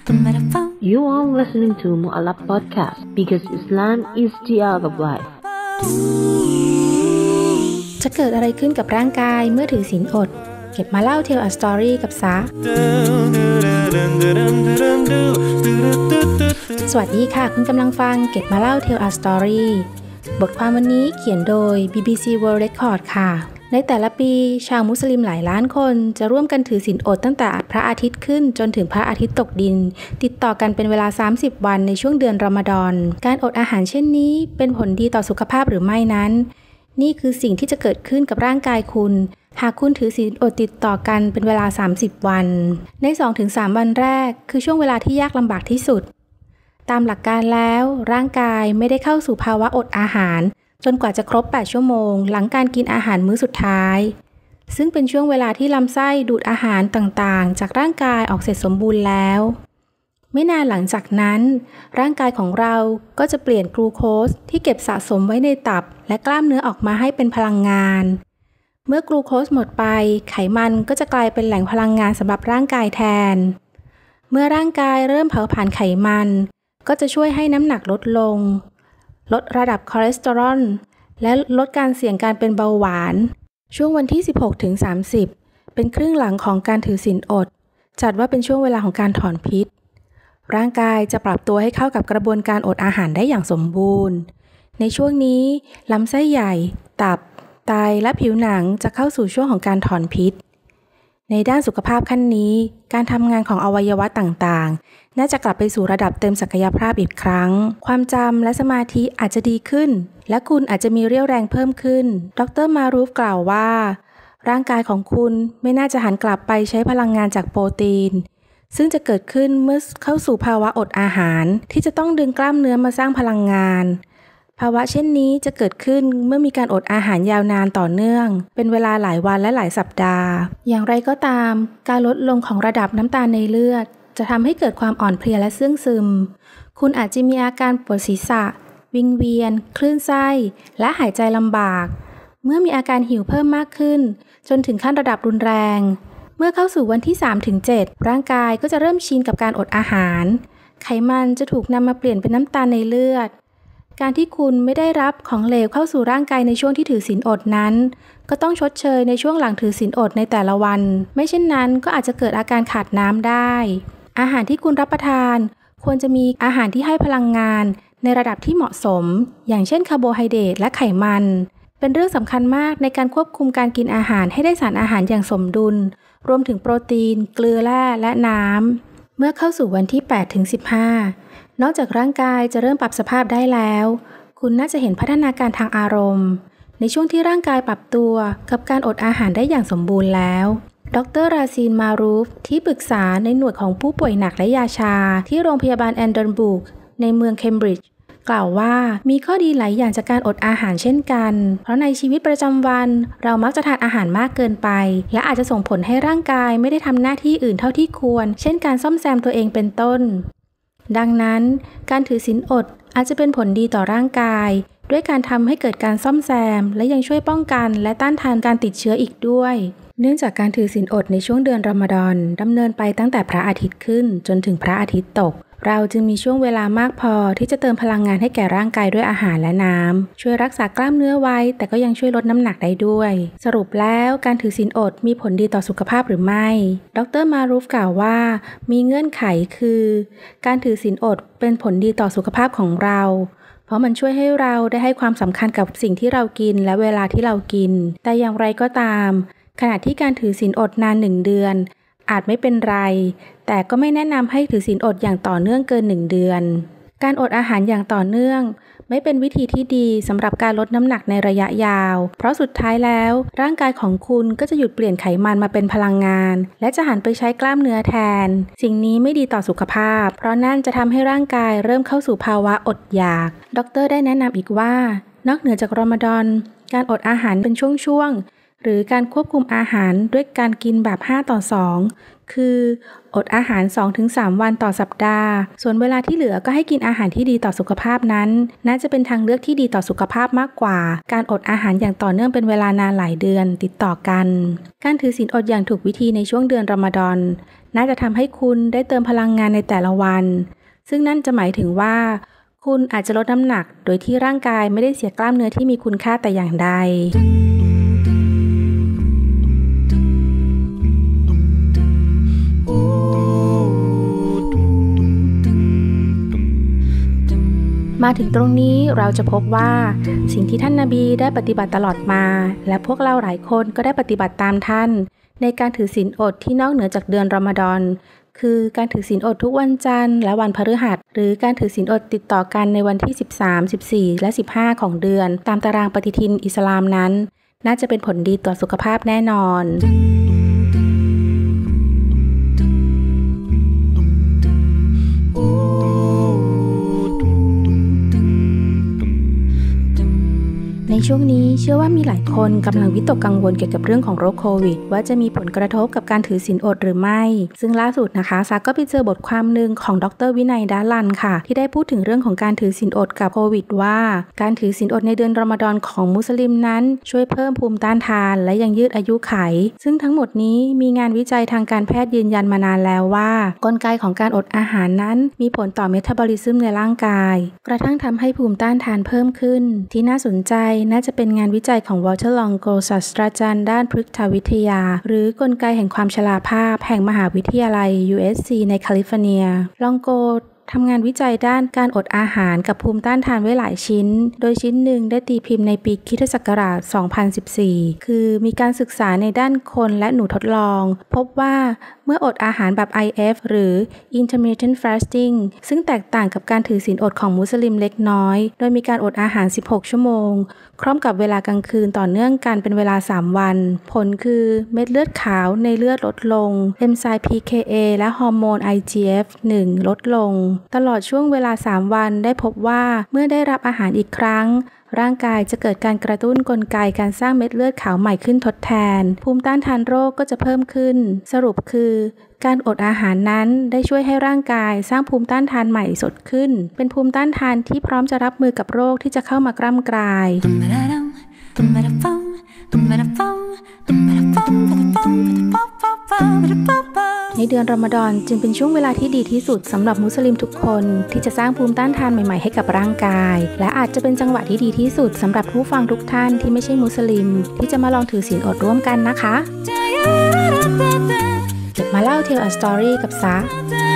You are listening to Mu'alaf Podcast because Islam is the art of life. จะเกิดอะไรขึ้นกับร่างกายเมื่อถือศีลอดเก็บมาเล่าเทลอะสตอรี่กับซะสวัสดีค่ะคุณกำลังฟังเก็บมาเล่าเทลอะสตอรี่บทความวันนี้เขียนโดย BBC World Record ค่ะในแต่ละปีชาวมุสลิมหลายล้านคนจะร่วมกันถือศีลอดตั้งแต่พระอาทิตย์ขึ้นจนถึงพระอาทิตย์ตกดินติดต่อกันเป็นเวลา30วันในช่วงเดือนรอมฎอนการอดอาหารเช่นนี้เป็นผลดีต่อสุขภาพหรือไม่นั้นนี่คือสิ่งที่จะเกิดขึ้นกับร่างกายคุณหากคุณถือศีลอดติดต่อกันเป็นเวลา30วันใน 2-3 วันแรกคือช่วงเวลาที่ยากลำบากที่สุดตามหลักการแล้วร่างกายไม่ได้เข้าสู่ภาวะอดอาหารจนกว่าจะครบ8ชั่วโมงหลังการกินอาหารมื้อสุดท้ายซึ่งเป็นช่วงเวลาที่ลำไส้ดูดอาหารต่างๆจากร่างกายออกเสร็จสมบูรณ์แล้วไม่นานหลังจากนั้นร่างกายของเราก็จะเปลี่ยนกลูโคสที่เก็บสะสมไว้ในตับและกล้ามเนื้อออกมาให้เป็นพลังงานเมื่อกลูโคสหมดไปไขมันก็จะกลายเป็นแหล่งพลังงานสำหรับร่างกายแทนเมื่อร่างกายเริ่มเผาผลาญไขมันก็จะช่วยให้น้ำหนักลดลงลดระดับคอเลสเตอรอลและลดการเสี่ยงการเป็นเบาหวานช่วงวันที่ 16-30 เป็นครึ่งหลังของการถือศีลอดจัดว่าเป็นช่วงเวลาของการถอนพิษร่างกายจะปรับตัวให้เข้ากับกระบวนการอดอาหารได้อย่างสมบูรณ์ในช่วงนี้ลำไส้ใหญ่ตับไตและผิวหนังจะเข้าสู่ช่วงของการถอนพิษในด้านสุขภาพขั้นนี้การทำงานของอวัยวะต่างๆน่าจะกลับไปสู่ระดับเต็มศักยภาพอีกครั้งความจำและสมาธิอาจจะดีขึ้นและคุณอาจจะมีเรี่ยวแรงเพิ่มขึ้นดร.มารูฟกล่าวว่าร่างกายของคุณไม่น่าจะหันกลับไปใช้พลังงานจากโปรตีนซึ่งจะเกิดขึ้นเมื่อเข้าสู่ภาวะอดอาหารที่จะต้องดึงกล้ามเนื้อมาสร้างพลังงานภาวะเช่นนี้จะเกิดขึ้นเมื่อมีการอดอาหารยาวนานต่อเนื่องเป็นเวลาหลายวันและหลายสัปดาห์อย่างไรก็ตามการลดลงของระดับน้ำตาลในเลือดจะทำให้เกิดความอ่อนเพลียและเสื่องซึมคุณอาจจะมีอาการปวดศีรษะวิงเวียนคลื่นไส้และหายใจลำบากเมื่อมีอาการหิวเพิ่มมากขึ้นจนถึงขั้นระดับรุนแรงเมื่อเข้าสู่วันที่ 3-7 ร่างกายก็จะเริ่มชินกับการอดอาหารไขมันจะถูกนำมาเปลี่ยนเป็นน้ำตาลในเลือดการที่คุณไม่ได้รับของเหลวเข้าสู่ร่างกายในช่วงที่ถือศีลอดนั้นก็ต้องชดเชยในช่วงหลังถือศีลอดในแต่ละวันไม่เช่นนั้นก็อาจจะเกิดอาการขาดน้ำได้อาหารที่คุณรับประทานควรจะมีอาหารที่ให้พลังงานในระดับที่เหมาะสมอย่างเช่นคาร์โบไฮเดรตและไขมันเป็นเรื่องสำคัญมากในการควบคุมการกินอาหารให้ได้สารอาหารอย่างสมดุลรวมถึงโปรตีนเกลือแร่และน้ำเมื่อเข้าสู่วันที่ 8-15 นอกจากร่างกายจะเริ่มปรับสภาพได้แล้วคุณน่าจะเห็นพัฒนาการทางอารมณ์ในช่วงที่ร่างกายปรับตัวกับการอดอาหารได้อย่างสมบูรณ์แล้วดร.ราซีน มารูฟที่ปรึกษาในหน่วยของผู้ป่วยหนักและยาชาที่โรงพยาบาลแอนเดนบุร์กในเมืองเคมบริดจ์กล่าวว่ามีข้อดีหลายอย่างจากการอดอาหารเช่นกันเพราะในชีวิตประจำวันเรามักจะทานอาหารมากเกินไปและอาจจะส่งผลให้ร่างกายไม่ได้ทำหน้าที่อื่นเท่าที่ควรเช่นการซ่อมแซมตัวเองเป็นต้นดังนั้นการถือศีลอดอาจจะเป็นผลดีต่อร่างกายด้วยการทำให้เกิดการซ่อมแซมและยังช่วยป้องกันและต้านทานการติดเชื้ออีกด้วยเนื่องจากการถือศีลอดในช่วงเดือนรอมฎอนดำเนินไปตั้งแต่พระอาทิตย์ขึ้นจนถึงพระอาทิตย์ตกเราจึงมีช่วงเวลามากพอที่จะเติมพลังงานให้แก่ร่างกายด้วยอาหารและน้ำช่วยรักษากล้ามเนื้อไว้แต่ก็ยังช่วยลดน้ำหนักได้ด้วยสรุปแล้วการถือศีลอดมีผลดีต่อสุขภาพหรือไม่ดร.มารูฟกล่าวว่ามีเงื่อนไขคือการถือศีลอดเป็นผลดีต่อสุขภาพของเราเพราะมันช่วยให้เราได้ให้ความสำคัญกับสิ่งที่เรากินและเวลาที่เรากินแต่อย่างไรก็ตามขณะที่การถือศีลอดนาน1 เดือนอาจไม่เป็นไรแต่ก็ไม่แนะนำให้ถือศีลอดอย่างต่อเนื่องเกิน1 เดือนการอดอาหารอย่างต่อเนื่องไม่เป็นวิธีที่ดีสำหรับการลดน้ำหนักในระยะยาวเพราะสุดท้ายแล้วร่างกายของคุณก็จะหยุดเปลี่ยนไขมันมาเป็นพลังงานและจะหันไปใช้กล้ามเนื้อแทนสิ่งนี้ไม่ดีต่อสุขภาพเพราะนั่นจะทำให้ร่างกายเริ่มเข้าสู่ภาวะอดอยากดร.ได้แนะนำอีกว่านอกเหนือจากรอมฎอนการอดอาหารเป็นช่วงๆหรือการควบคุมอาหารด้วยการกินแบบ5:2คืออดอาหาร 2-3 วันต่อสัปดาห์ส่วนเวลาที่เหลือก็ให้กินอาหารที่ดีต่อสุขภาพนั้นน่าจะเป็นทางเลือกที่ดีต่อสุขภาพมากกว่าการอดอาหารอย่างต่อเนื่องเป็นเวลานานหลายเดือนติดต่อกันการถือศีลอดอย่างถูกวิธีในช่วงเดือนรอมฎอนน่าจะทำให้คุณได้เติมพลังงานในแต่ละวันซึ่งนั่นจะหมายถึงว่าคุณอาจจะลดน้ำหนักโดยที่ร่างกายไม่ได้เสียกล้ามเนื้อที่มีคุณค่าแต่อย่างใดมาถึงตรงนี้เราจะพบว่าสิ่งที่ท่านนบีได้ปฏิบัติตลอดมาและพวกเราหลายคนก็ได้ปฏิบัติตามท่านในการถือศีลอดที่นอกเหนือจากเดือนรอมฎอนคือการถือศีลอดทุกวันจันทร์และวันพฤหัสหรือการถือศีลอดติดต่อกันในวันที่13 14และ15ของเดือนตามตารางปฏิทินอิสลามนั้นน่าจะเป็นผลดีต่อสุขภาพแน่นอนในช่วงนี้เชื่อว่ามีหลายคนกำลังวิตกกังวลเกี่ยวกับเรื่องของโรคโควิดว่าจะมีผลกระทบกับการถือศีลอดหรือไม่ซึ่งล่าสุดนะคะซาก็ไปเจอบทความนึงของดร.วินัยดาลันค่ะที่ได้พูดถึงเรื่องของการถือศีลอดกับโควิดว่าการถือศีลอดในเดือนรอมฎอนของมุสลิมนั้นช่วยเพิ่มภูมิต้านทานและยังยืดอายุขัยซึ่งทั้งหมดนี้มีงานวิจัยทางการแพทย์ยืนยันมานานแล้วว่ากลไกของการอดอาหารนั้นมีผลต่อเมตาบอลิซึมในร่างกายกระทั่งทำให้ภูมิต้านทานเพิ่มขึ้นที่น่าสนใจน่าจะเป็นงานวิจัยของวอลเตอร์ ลองโกศาสตราจารย์ด้านพฤกษวิทยาหรือกลไกแห่งความชราภาพแห่งมหาวิทยาลัย USC ในแคลิฟอร์เนียลองโกทำงานวิจัยด้านการอดอาหารกับภูมิต้านทานไว้หลายชิ้นโดยชิ้นหนึ่งได้ตีพิมพ์ในปีค.ศ. 2014คือมีการศึกษาในด้านคนและหนูทดลองพบว่าเมื่ออดอาหารแบบ IF หรือ Intermittent Fasting ซึ่งแตกต่างกับการถือศีลอดของมุสลิมเล็กน้อยโดยมีการอดอาหาร 16 ชั่วโมงพร้อมกับเวลากลางคืนต่อเนื่องกันเป็นเวลา 3 วันผลคือเม็ดเลือดขาวในเลือดลดลงเอนไซม์ PKA และฮอร์โมน IGF-1 ลดลงตลอดช่วงเวลา 3 วันได้พบว่าเมื่อได้รับอาหารอีกครั้งร่างกายจะเกิดการกระตุ้นกลไกการสร้างเม็ดเลือดขาวใหม่ขึ้นทดแทนภูมิต้านทานโรคก็จะเพิ่มขึ้นสรุปคือการอดอาหารนั้นได้ช่วยให้ร่างกายสร้างภูมิต้านทานใหม่สดขึ้นเป็นภูมิต้านทานที่พร้อมจะรับมือกับโรคที่จะเข้ามากร่ำกรายในเดือนรอมฎอนจึงเป็นช่วงเวลาที่ดีที่สุดสำหรับมุสลิมทุกคนที่จะสร้างภูมิต้านทานใหม่ๆให้กับร่างกายและอาจจะเป็นจังหวะที่ดีที่สุดสำหรับผู้ฟังทุกท่านที่ไม่ใช่มุสลิมที่จะมาลองถือศีลอดร่วมกันนะคะเก็บมาเล่าเทลอะสตอรี่กับซะ